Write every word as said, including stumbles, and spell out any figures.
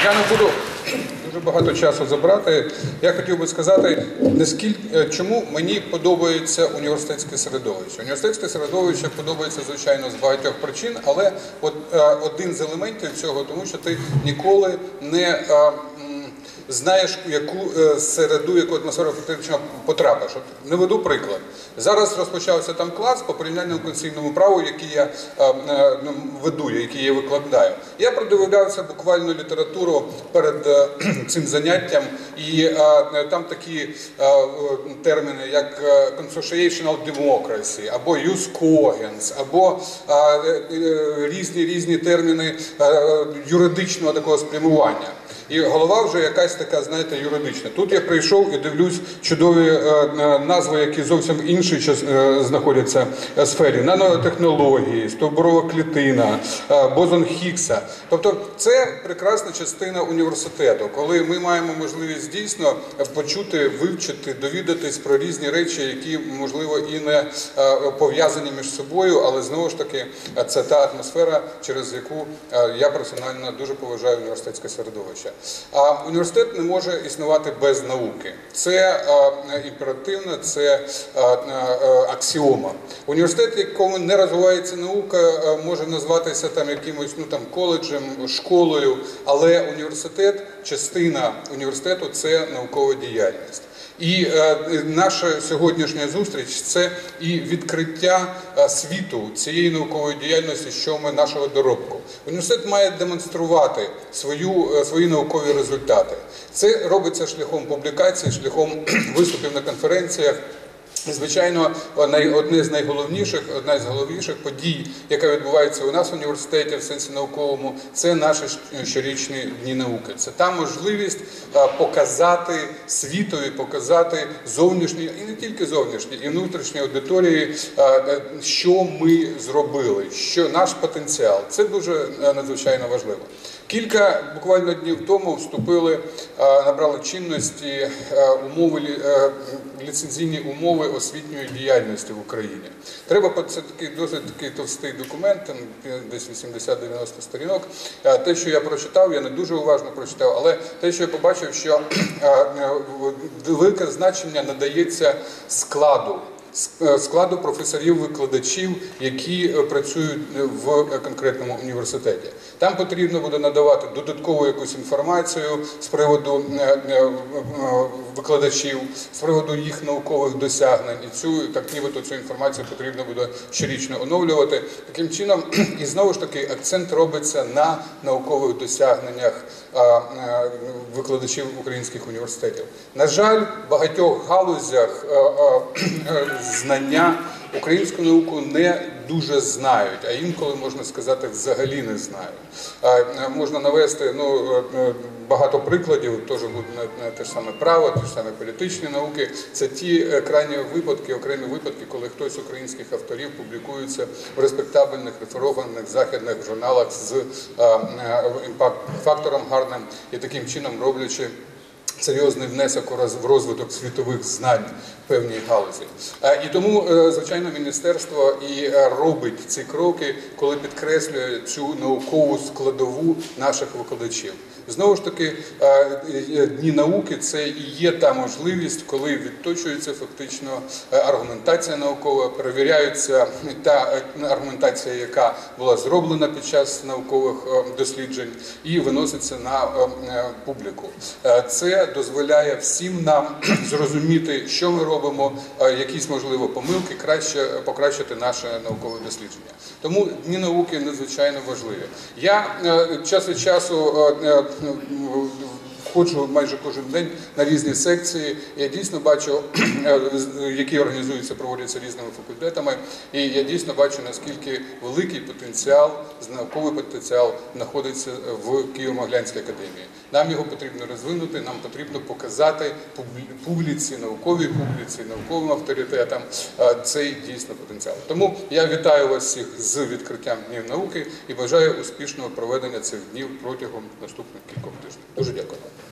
Я не буду дуже багато часу забрати. Я хотів би сказати, наскільки, чому мені подобається університетське середовище. Університетське середовище подобається, звичайно, з багатьох причин, але от, один з елементів цього, тому що ти ніколи не знаєш, яку середу, яку атмосферу фактично потрапиш. От, не веду приклад. Зараз розпочався там клас по порівняльному конституційному праву, який я е, е, веду, який я викладаю. Я продивлявся буквально літературу перед е, цим заняттям, і е, там такі е, терміни, як consociational democracy, або jus cogens, або е, е, різні різні терміни е, юридичного такого спрямування. І голова вже якась така, знаєте, юридична. Тут я прийшов і дивлюсь чудові е, назви, які зовсім в іншій е, знаходяться в сфері. Нанотехнології, стовбурова клітина, е, бозон Хіггса. Тобто це прекрасна частина університету, коли ми маємо можливість дійсно почути, вивчити, довідатись про різні речі, які, можливо, і не е, пов'язані між собою, але знову ж таки це та атмосфера, через яку е, я персонально дуже поважаю університетське середовище. А університет не може існувати без науки. Це е, імперативно, це е, е, аксіома. Університет, в якому не розвивається наука, е, може назватися там якимось, ну, там, коледжем, школою, але університет, частина університету – це наукова діяльність. І е, наша сьогоднішня зустріч – це і відкриття е, світу цієї наукової діяльності, що ми нашого доробку. Університет має демонструвати свою, е, свої наукові результати. Це робиться шляхом публікацій, шляхом виступів на конференціях. І, звичайно, одне з найголовніших, одна з головніших подій, яка відбувається у нас в університеті в сенсі науковому, це наші щорічні дні науки. Це та можливість показати світові, показати зовнішній, і не тільки зовнішній, і внутрішній аудиторії, що ми зробили, що наш потенціал. Це дуже надзвичайно важливо. Кілька буквально днів тому вступили, набрали чинності умови, ліцензійні умови освітньої діяльності в Україні. Треба, це такий досить такий товстий документ, там десь вісімдесят-дев'яносто сторінок. Те, що я прочитав, я не дуже уважно прочитав, але те, що я побачив, що велике значення надається складу. складу професорів-викладачів, які працюють в конкретному університеті. Там потрібно буде надавати додаткову якусь інформацію з приводу викладачів, з приводу їх наукових досягнень. І цю, так нібито цю інформацію потрібно буде щорічно оновлювати. Таким чином, і знову ж таки, акцент робиться на наукових досягненнях викладачів українських університетів. На жаль, в багатьох галузях знання українську науку не дуже знають, а інколи, можна сказати, взагалі не знають. Можна навести ну, багато прикладів, теж буде на те ж саме право, те ж саме політичні науки. Це ті крайні випадки, окремі випадки, коли хтось з українських авторів публікується в респектабельних, реферованих західних журналах з імпакт-фактором гарним і таким чином роблячи серйозний внесок в розвиток світових знань в певній галузі. І тому, звичайно, міністерство і робить ці кроки, коли підкреслює цю наукову складову наших викладачів. Знову ж таки, дні науки – це і є та можливість, коли відточується фактично аргументація наукова, перевіряється та аргументація, яка була зроблена під час наукових досліджень, і виноситься на публіку. Це дозволяє всім нам зрозуміти, що ми робимо, якісь, можливо, помилки, краще покращити наше наукове дослідження. Тому дні науки надзвичайно важливі. Я час від часу ходжу майже кожен день на різні секції. Я дійсно бачу, які організуються, проводяться різними факультетами, і я дійсно бачу, наскільки великий потенціал, науковий потенціал знаходиться в Києво-Могилянській академії. Нам його потрібно розвинути, нам потрібно показати публіці, науковій публіці, науковим авторитетам цей дійсно потенціал. Тому я вітаю вас всіх з відкриттям Днів науки і бажаю успішного проведення цих днів протягом наступних кількох тижнів. Дуже дякую.